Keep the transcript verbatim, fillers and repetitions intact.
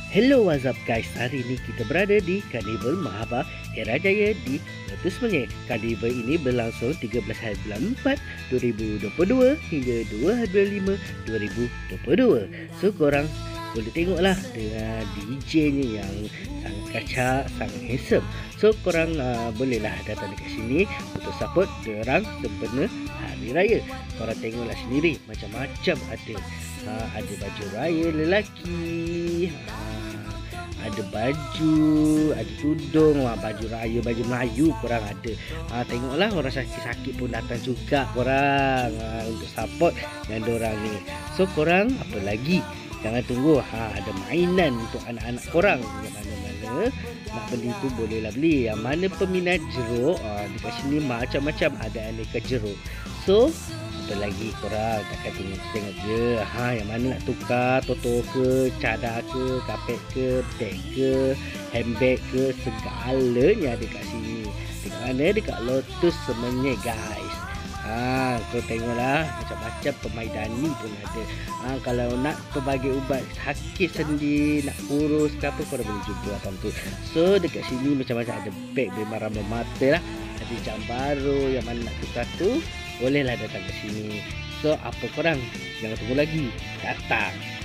Hello, what's up guys? Hari ini kita berada di Karnival Mahaba Era Jaya di Lotus Monyet. Karnival ini berlangsung tiga belas hari bulan empat dua ribu dua puluh dua hingga dua hari bulan lima dua ribu dua puluh dua. So korang boleh tengoklah dengan D J-nya yang sangat kacak, sangat handsome. So korang uh, bolehlah datang dekat sini untuk support diorang sempena Hari Raya. Korang tengoklah sendiri, macam-macam ada. Uh, ada baju raya lelaki, uh, ada baju, ada tudung, uh, baju raya, baju Melayu korang ada. Uh, tengoklah, orang sakit-sakit pun datang juga korang uh, untuk support dengan diorang ni. So korang apa lagi? Jangan tunggu, ha, ada mainan untuk anak-anak korang. Yang mana-mana nak beli tu bolehlah beli. Yang mana peminat jeruk, ha, dekat sini macam-macam ada aneka jeruk. So apa lagi korang takkan tengok tengok je, ha, yang mana nak tukar toto ke, cadar ke, kapet ke, beg ke, handbag ke, segalanya dekat sini. Dekat mana? Dekat Lotus Monyet guys. Ha, kau tengoklah, macam-macam permaidani pun ada. Ha, kalau nak pelbagai ubat sakit sendi, nak kurus ke apa, kau boleh jumpa apa tu. So dekat sini macam-macam ada beg bermara mata lah. Ada jam baru, yang mana nak tukar tu bolehlah datang ke sini. So apa korang? Jangan tunggu lagi, datang.